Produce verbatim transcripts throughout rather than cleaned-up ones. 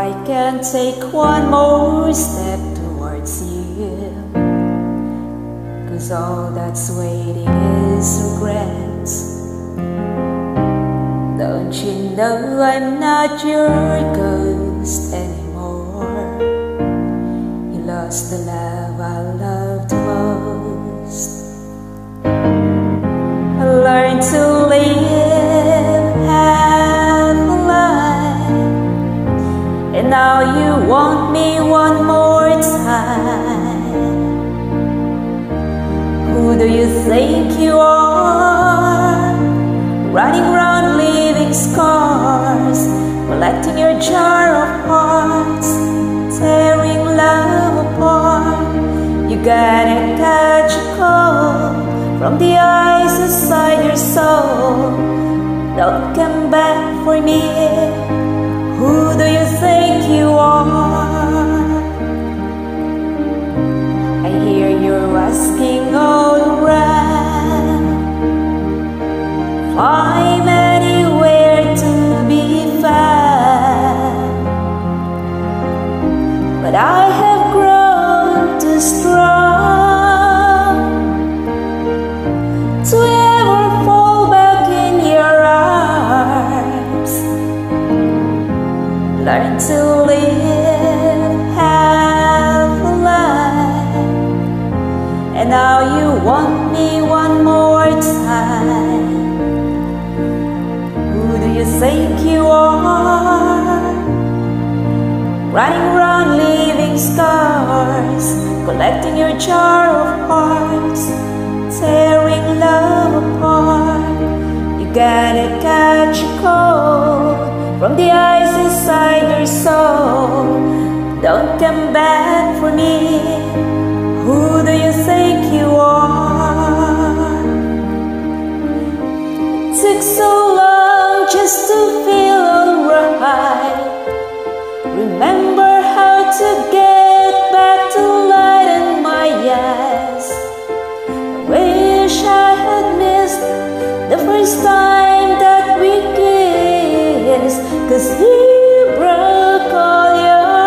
I can take one more step towards you, 'cause all that's waiting is regrets. Don't you know I'm not your ghost anymore? You lost the love I loved most. I learned to live half a life, and now you want me one more time. Who do you think you are? Running around leaving scars, collecting your jar of hearts, tearing love apart. You gotta catch a cold from the ice inside your soul. Don't come back for me. Who do you think you are? I hear you're asking all around. I'm anywhere to be found, but I have grown too strong to ever fall back in your arms. Learn to live half a life, and now you want me one more time. Who do you think you are? Running around leaving scars, collecting your jar of hearts, tearing love apart. You gotta catch a cold from the ice inside your soul. Don't come back for me. Who do you think you are? It took so long just to feel alright. Remember how to get back to light in my eyes. I wish I had missed the first time that we kissed, 'cause you broke all your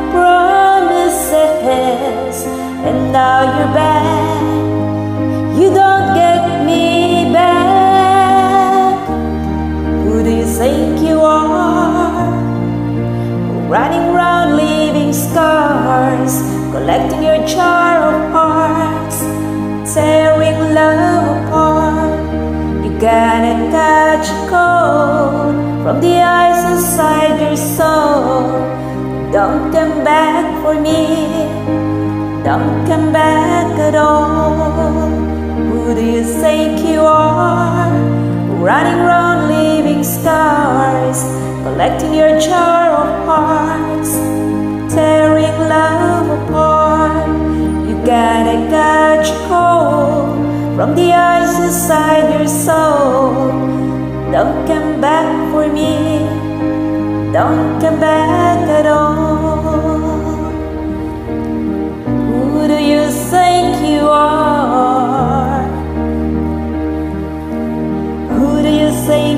promises, and now you're back. You don't get me back. Who do you think you are? Running around leaving scars, collecting your jar of hearts, tearing love apart. You gotta catch a cold from the ice inside your soul. Don't come back for me. Don't come back at all. Who do you think you are? Running around leaving scars, collecting your jar of hearts, tearing love apart. You gotta catch a cold from the ice inside your soul. Don't come back for me. Don't come back at all. Who do you think you are? Who do you think